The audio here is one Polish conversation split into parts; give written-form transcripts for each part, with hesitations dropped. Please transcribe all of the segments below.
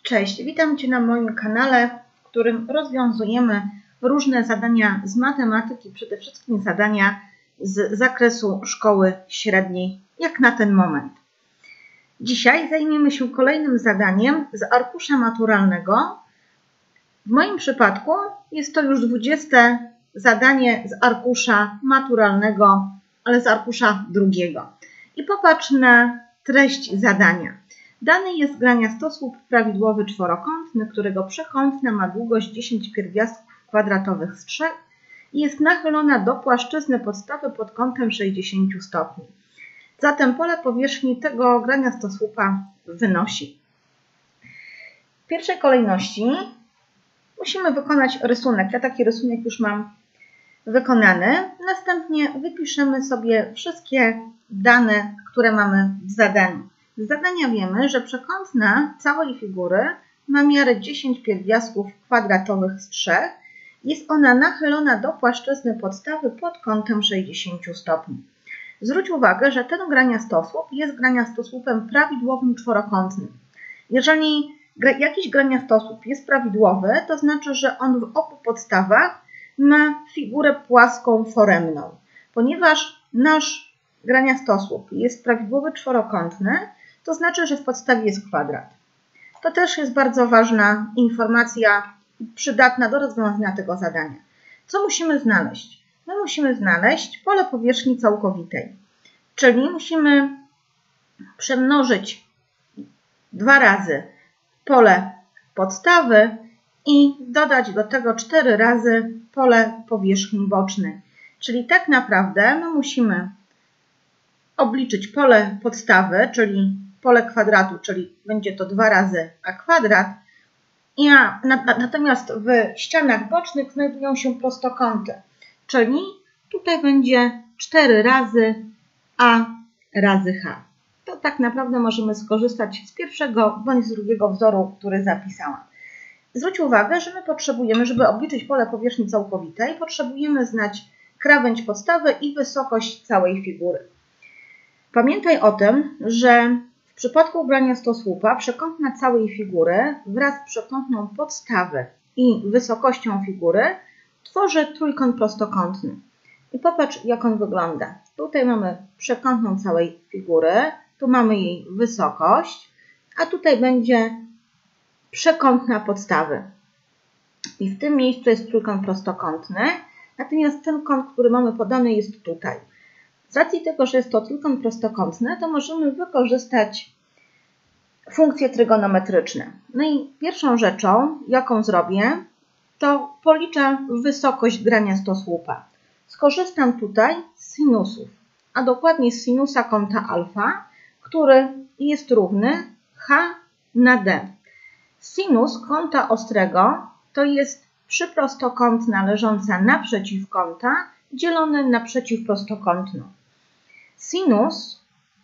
Cześć, witam Cię na moim kanale, w którym rozwiązujemy różne zadania z matematyki, przede wszystkim zadania z zakresu szkoły średniej, jak na ten moment. Dzisiaj zajmiemy się kolejnym zadaniem z arkusza maturalnego. W moim przypadku jest to już 20. zadanie z arkusza maturalnego, ale z arkusza drugiego. I popatrz na treść zadania. Dany jest grania stosłup prawidłowy czworokątny, którego przekątna ma długość 10 pierwiastków kwadratowych z 3 i jest nachylona do płaszczyzny podstawy pod kątem 60 stopni. Zatem pole powierzchni tego grania stosłupa wynosi. W pierwszej kolejności musimy wykonać rysunek. Ja taki rysunek już mam wykonany. Następnie wypiszemy sobie wszystkie dane, które mamy w zadaniu. Z zadania wiemy, że przekątna całej figury ma miarę 10 pierwiastków kwadratowych z 3. Jest ona nachylona do płaszczyzny podstawy pod kątem 60 stopni. Zwróć uwagę, że ten graniastosłup jest graniastosłupem prawidłowym czworokątnym. Jeżeli jakiś graniastosłup jest prawidłowy, to znaczy, że on w obu podstawach ma figurę płaską foremną. Ponieważ nasz graniastosłup jest prawidłowy czworokątny, to znaczy, że w podstawie jest kwadrat. To też jest bardzo ważna informacja przydatna do rozwiązania tego zadania. Co musimy znaleźć? My musimy znaleźć pole powierzchni całkowitej, czyli musimy przemnożyć 2 razy pole podstawy i dodać do tego 4 razy pole powierzchni bocznej. Czyli tak naprawdę my musimy obliczyć pole podstawy, czyli pole kwadratu, czyli będzie to 2 razy a kwadrat. Natomiast w ścianach bocznych znajdują się prostokąty, czyli tutaj będzie 4 razy a razy h. To tak naprawdę możemy skorzystać z pierwszego bądź z drugiego wzoru, który zapisałam. Zwróć uwagę, że my potrzebujemy, żeby obliczyć pole powierzchni całkowitej, potrzebujemy znać krawędź podstawy i wysokość całej figury. Pamiętaj o tym, że w przypadku grania stosłupa przekątna całej figury wraz z przekątną podstawy i wysokością figury tworzy trójkąt prostokątny. I popatrz, jak on wygląda. Tutaj mamy przekątną całej figury, tu mamy jej wysokość, a tutaj będzie przekątna podstawy. I w tym miejscu jest trójkąt prostokątny, natomiast ten kąt, który mamy podany, jest tutaj. Z racji tego, że jest to trójkąt prostokątny, to możemy wykorzystać funkcje trygonometryczne. No i pierwszą rzeczą, jaką zrobię, to policzę wysokość grania stosłupa. Skorzystam tutaj z sinusów, a dokładnie z sinusa kąta alfa, który jest równy h na d. Sinus kąta ostrego to jest przyprostokątna leżąca naprzeciw kąta, dzielone na przeciwprostokątną. Sinus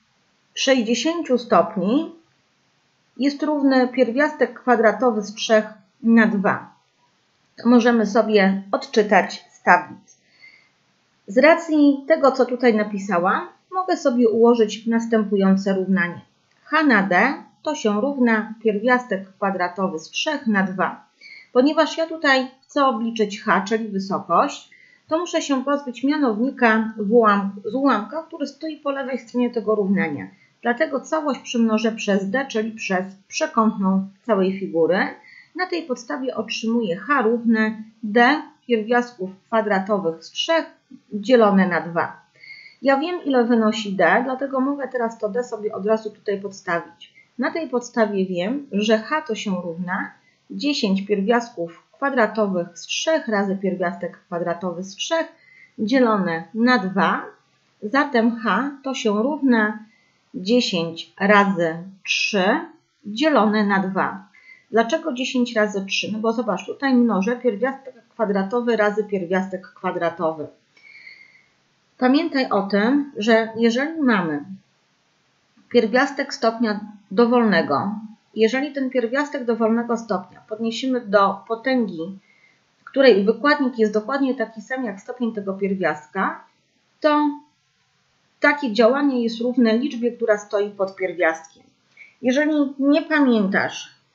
60 stopni jest równy pierwiastek kwadratowy z 3 na 2. To możemy sobie odczytać z tablic. Z racji tego, co tutaj napisałam, mogę sobie ułożyć następujące równanie. H na d to się równa pierwiastek kwadratowy z 3 na 2. Ponieważ ja tutaj chcę obliczyć h, czyli wysokość, to muszę się pozbyć mianownika z ułamka, który stoi po lewej stronie tego równania. Dlatego całość przymnożę przez d, czyli przez przekątną całej figury. Na tej podstawie otrzymuję h równe d pierwiastków kwadratowych z 3 dzielone na 2. Ja wiem, ile wynosi d, dlatego mogę teraz to d sobie od razu tutaj podstawić. Na tej podstawie wiem, że h to się równa 10 pierwiastków kwadratowych z 3 razy pierwiastek kwadratowy z 3 dzielone na 2. Zatem h to się równa 10 razy 3 dzielone na 2. Dlaczego 10 razy 3? No bo zobacz, tutaj mnożę pierwiastek kwadratowy razy pierwiastek kwadratowy. Pamiętaj o tym, że jeżeli mamy pierwiastek stopnia dowolnego, jeżeli ten pierwiastek dowolnego stopnia podniesiemy do potęgi, której wykładnik jest dokładnie taki sam jak stopień tego pierwiastka, to takie działanie jest równe liczbie, która stoi pod pierwiastkiem. Jeżeli nie pamiętasz,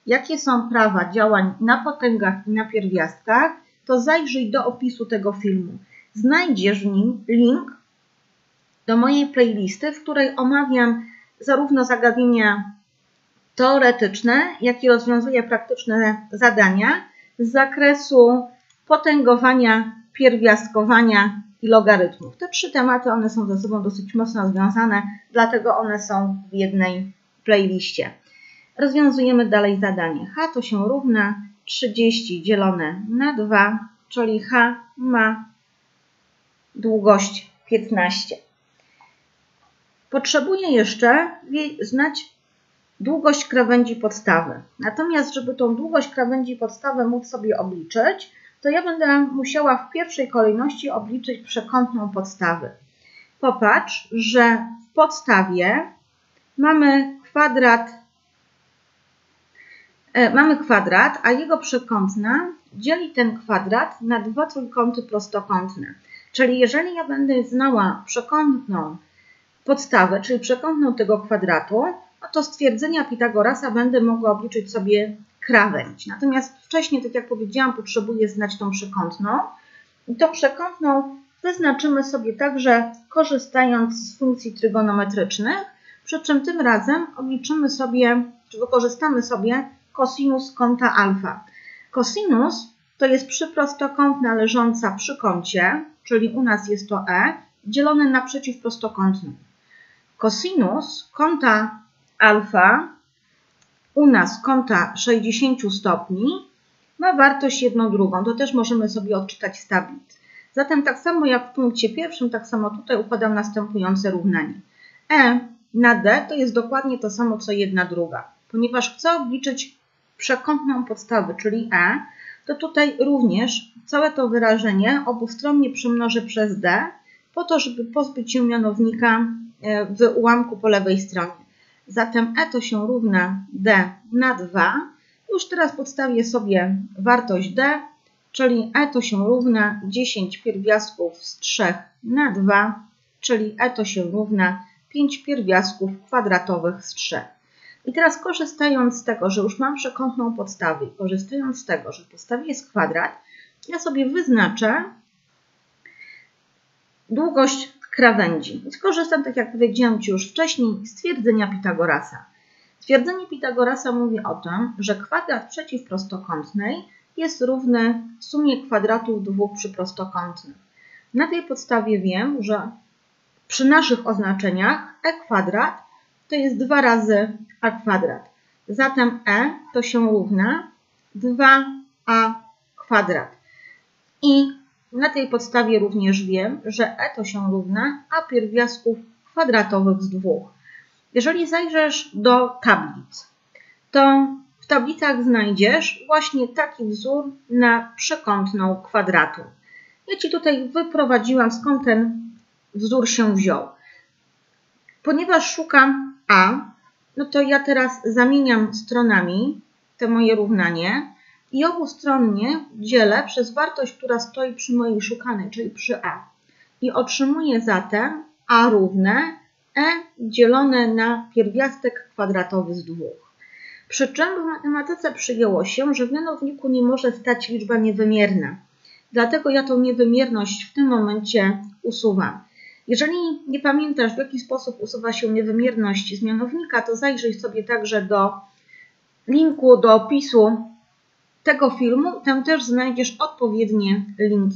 jakie są prawa działań na potęgach i na pierwiastkach, to zajrzyj do opisu tego filmu. Znajdziesz w nim link do mojej playlisty, w której omawiam zarówno zagadnienia teoretyczne, jak i rozwiązuję praktyczne zadania z zakresu potęgowania, pierwiastkowania i logarytmów. Te 3 tematy, one są ze sobą dosyć mocno związane, dlatego one są w jednej playliście. Rozwiązujemy dalej zadanie. H to się równa 30 dzielone na 2, czyli H ma długość 15. Potrzebuję jeszcze znać długość krawędzi podstawy. Natomiast, żeby tą długość krawędzi podstawy móc sobie obliczyć, to ja będę musiała w pierwszej kolejności obliczyć przekątną podstawy. Popatrz, że w podstawie mamy kwadrat, a jego przekątna dzieli ten kwadrat na 2 trójkąty prostokątne. Czyli jeżeli ja będę znała przekątną podstawę, czyli przekątną tego kwadratu, no to stwierdzenia Pitagorasa będę mogła obliczyć sobie krawędź. Natomiast wcześniej, tak jak powiedziałam, potrzebuję znać tą przekątną. I tą przekątną wyznaczymy sobie także korzystając z funkcji trygonometrycznych, przy czym tym razem obliczymy sobie, czy wykorzystamy sobie kosinus kąta alfa. Kosinus to jest przyprostokątna leżąca przy kącie, czyli u nas jest to E, dzielone na przeciwprostokątny. Kosinus kąta alfa, u nas kąta 60 stopni, ma wartość 1/2. To też możemy sobie odczytać z tablic. Zatem tak samo jak w punkcie pierwszym, tak samo tutaj układam następujące równanie. E na D to jest dokładnie to samo co 1/2. Ponieważ chcę obliczyć przekątną podstawę, czyli E, to tutaj również całe to wyrażenie obustronnie przemnożę przez D, po to, żeby pozbyć się mianownika w ułamku po lewej stronie. Zatem E to się równa D na 2. Już teraz podstawię sobie wartość D, czyli E to się równa 10 pierwiastków z 3 na 2, czyli E to się równa 5 pierwiastków kwadratowych z 3. I teraz korzystając z tego, że już mam przekątną podstawę i korzystając z tego, że w podstawie jest kwadrat, ja sobie wyznaczę długość krawędzi. I skorzystam, tak jak powiedziałam Ci już wcześniej, z twierdzenia Pitagorasa. Twierdzenie Pitagorasa mówi o tym, że kwadrat przeciwprostokątnej jest równy sumie kwadratów dwóch przyprostokątnych. Na tej podstawie wiem, że przy naszych oznaczeniach e kwadrat to jest 2 razy a kwadrat. Zatem e to się równa 2a kwadrat. I na tej podstawie również wiem, że e to się równa a pierwiastków kwadratowych z 2. Jeżeli zajrzysz do tablic, to w tablicach znajdziesz właśnie taki wzór na przekątną kwadratu. Ja Ci tutaj wyprowadziłam, skąd ten wzór się wziął. Ponieważ szukam a, no to ja teraz zamieniam stronami te moje równanie i obustronnie dzielę przez wartość, która stoi przy mojej szukanej, czyli przy a. I otrzymuję zatem a równe e dzielone na pierwiastek kwadratowy z 2. Przy czym w matematyce przyjęło się, że w mianowniku nie może stać liczba niewymierna. Dlatego ja tą niewymierność w tym momencie usuwam. Jeżeli nie pamiętasz, w jaki sposób usuwa się niewymierność z mianownika, to zajrzyj sobie także do linku, do opisu tego filmu. Tam też znajdziesz odpowiednie linki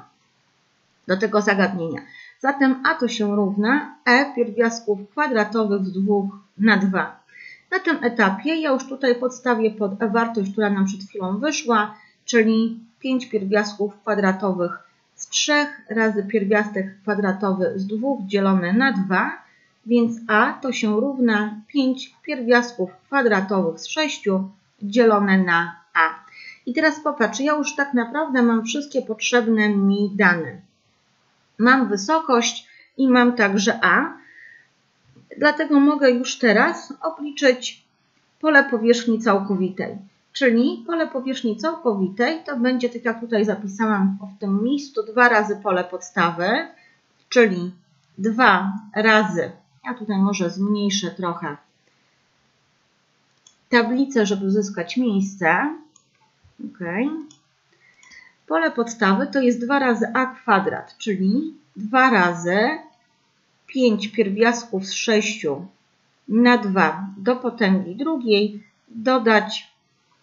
do tego zagadnienia. Zatem a to się równa e pierwiastków kwadratowych z 2 na 2. Na tym etapie ja już tutaj podstawię pod wartość, która nam przed chwilą wyszła, czyli 5 pierwiastków kwadratowych z 3 razy pierwiastek kwadratowy z 2 dzielone na 2, więc a to się równa 5 pierwiastków kwadratowych z 6 dzielone na a. I teraz popatrz, ja już tak naprawdę mam wszystkie potrzebne mi dane. Mam wysokość i mam także a, dlatego mogę już teraz obliczyć pole powierzchni całkowitej. Czyli pole powierzchni całkowitej to będzie, tak jak tutaj zapisałam w tym miejscu, 2 razy pole podstawy, czyli 2 razy, ja tutaj może zmniejszę trochę tablicę, żeby uzyskać miejsce. Ok. Pole podstawy to jest 2 razy a kwadrat, czyli 2 razy 5 pierwiastków z 6 na 2 do potęgi drugiej, dodać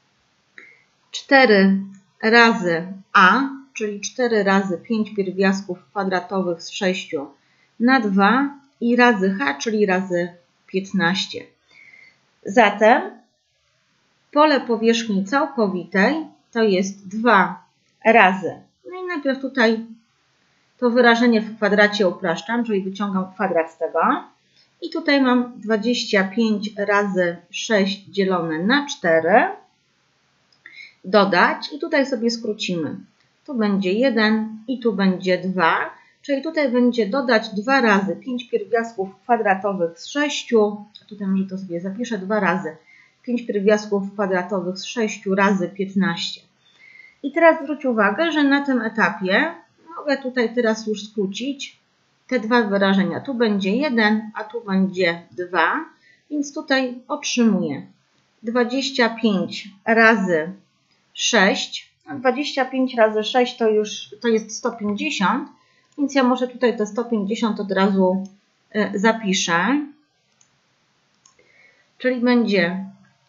4 razy a, czyli 4 razy 5 pierwiastków kwadratowych z 6 na 2 i razy h, czyli razy 15. Zatem pole powierzchni całkowitej to jest 2 razy. No i najpierw tutaj to wyrażenie w kwadracie upraszczam, czyli wyciągam kwadrat z tego. I tutaj mam 25 razy 6 dzielone na 4. Dodać i tutaj sobie skrócimy. Tu będzie 1 i tu będzie 2. Czyli tutaj będzie dodać 2 razy 5 pierwiastków kwadratowych z 6. Tutaj może to sobie zapiszę 2 razy 5 pierwiastków kwadratowych z 6 razy 15. I teraz zwróć uwagę, że na tym etapie mogę tutaj teraz już skrócić te dwa wyrażenia. Tu będzie 1, a tu będzie 2, więc tutaj otrzymuję 25 razy 6. 25 razy 6 to jest 150, więc ja może tutaj te 150 od razu zapiszę. Czyli będzie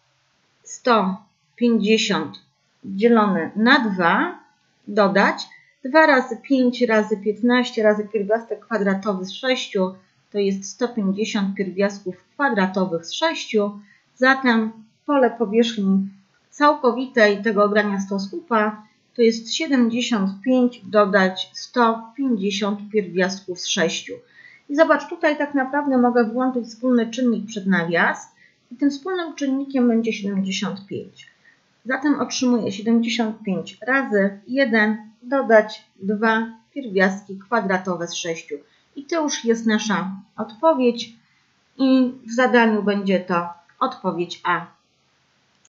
150 dzielone na 2, dodać 2 razy 5 razy 15 razy pierwiastek kwadratowy z 6 to jest 150 pierwiastków kwadratowych z 6. Zatem pole powierzchni całkowitej tego ogrania stosłupa to jest 75 dodać 150 pierwiastków z 6. I zobacz, tutaj tak naprawdę mogę włączyć wspólny czynnik przed nawias i tym wspólnym czynnikiem będzie 75. Zatem otrzymuję 75 razy 1 dodać 2 pierwiastki kwadratowe z 6. I to już jest nasza odpowiedź i w zadaniu będzie to odpowiedź A.